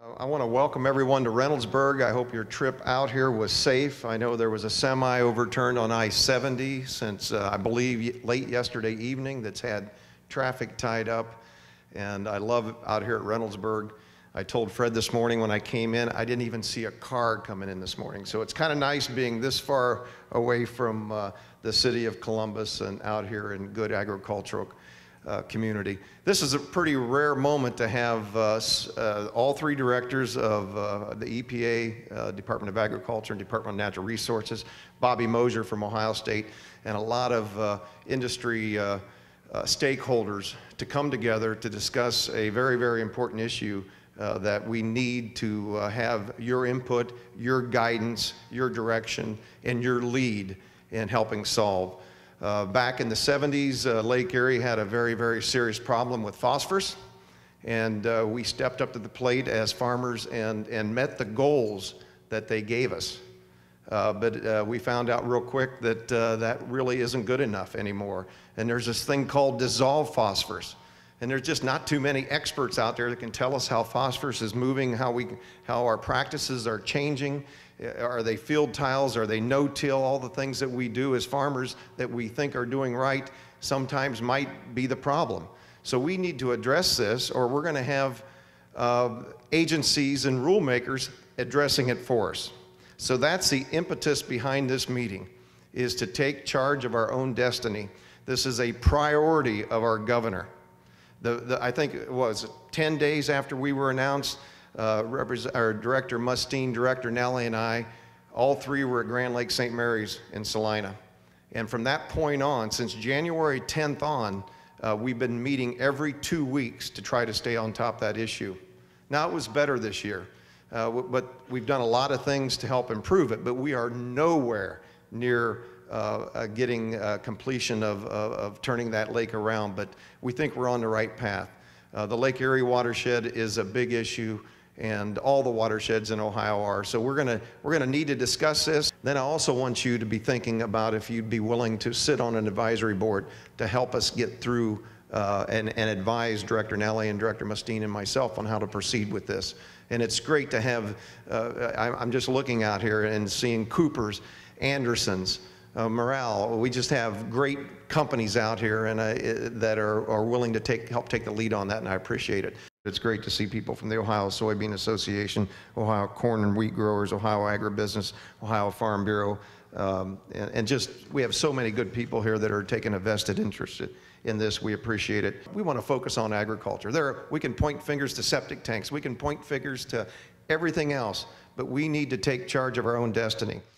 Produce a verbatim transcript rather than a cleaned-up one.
I want to welcome everyone to Reynoldsburg. I hope your trip out here was safe. I know there was a semi overturned on I seventy since uh, I believe late yesterday evening that's had traffic tied up. And I love out here at Reynoldsburg. I told Fred this morning when I came in, I didn't even see a car coming in this morning. So it's kind of nice being this far away from uh, the city of Columbus and out here in good agricultural Uh, community. This is a pretty rare moment to have uh, uh, all three directors of uh, the E P A, uh, Department of Agriculture and Department of Natural Resources, Bobby Mosier from Ohio State, and a lot of uh, industry uh, uh, stakeholders to come together to discuss a very, very important issue uh, that we need to uh, have your input, your guidance, your direction, and your lead in helping solve. Uh, back in the seventies, uh, Lake Erie had a very, very serious problem with phosphorus, and uh, we stepped up to the plate as farmers and, and met the goals that they gave us. Uh, but uh, we found out real quick that uh, that really isn't good enough anymore. And there's this thing called dissolved phosphorus. And there's just not too many experts out there that can tell us how phosphorus is moving, how, we, how our practices are changing. Are they field tiles? Are they no-till? All the things that we do as farmers that we think are doing right sometimes might be the problem. So we need to address this, or we're going to have uh, agencies and rule makers addressing it for us. So that's the impetus behind this meeting, is to take charge of our own destiny. This is a priority of our governor. The, the, I think it was ten days after we were announced, uh, our Director Mustine, Director Nellie, and I, all three were at Grand Lake Saint Mary's in Salina. And from that point on, since January tenth on, uh, we've been meeting every two weeks to try to stay on top of that issue. Now, it was better this year, uh, but we've done a lot of things to help improve it, but we are nowhere near Uh, uh, getting uh, completion of, of, of turning that lake around, but we think we're on the right path. Uh, the Lake Erie watershed is a big issue, and all the watersheds in Ohio are. So we're gonna we're gonna need to discuss this. Then I also want you to be thinking about if you'd be willing to sit on an advisory board to help us get through uh, and, and advise Director Nellie and Director Mustine and myself on how to proceed with this. And it's great to have. Uh, I'm just looking out here and seeing Coopers, Andersons, Uh, morale. We just have great companies out here and uh, that are, are willing to take, help take the lead on that, and I appreciate it. It's great to see people from the Ohio Soybean Association, Ohio Corn and Wheat Growers, Ohio Agribusiness, Ohio Farm Bureau, um, and, and just we have so many good people here that are taking a vested interest in this. We appreciate it. We want to focus on agriculture. There, are, we can point fingers to septic tanks. We can point fingers to everything else, but we need to take charge of our own destiny.